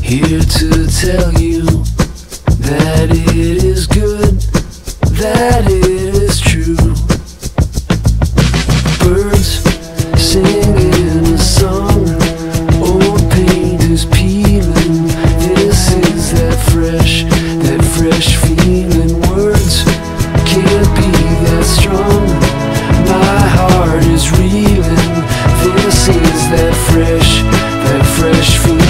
Here to tell you that it is good, that it is true. Birds singing a song, old paint is peeling. This is that fresh feeling. Words can't be that strong. My heart is reeling. This is that fresh feeling.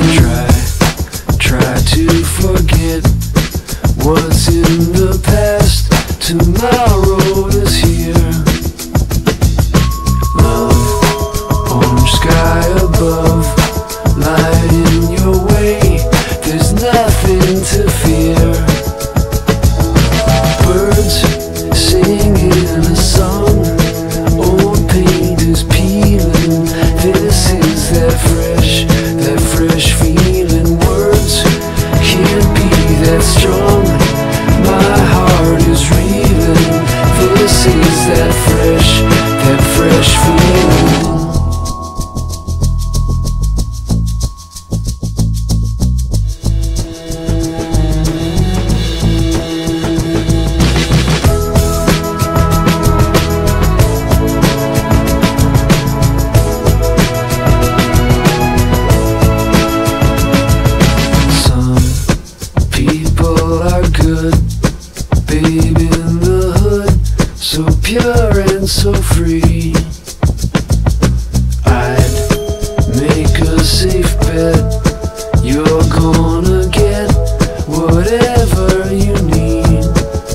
Try to forget what's in the past. Tomorrow is here. Love, orange sky above, light in your way. There's nothing to fear. Birds singing a song, old paint is peeling. This is that fresh feeling. Words can't be that strong. My heart is reeling. This is that fresh feeling. Good, babe in the hood, so pure and so free. I'd make a safe bet you're gonna get whatever you need.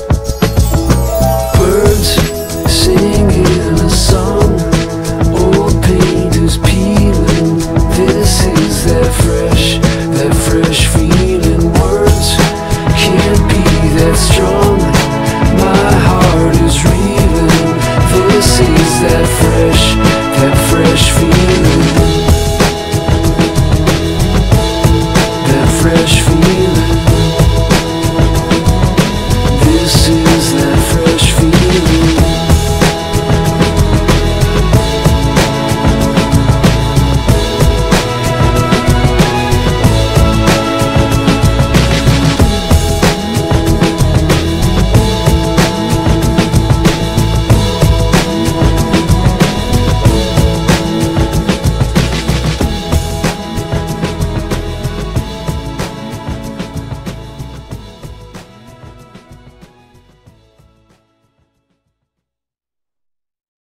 Birds singing a song, old paint is peeling. This is that fresh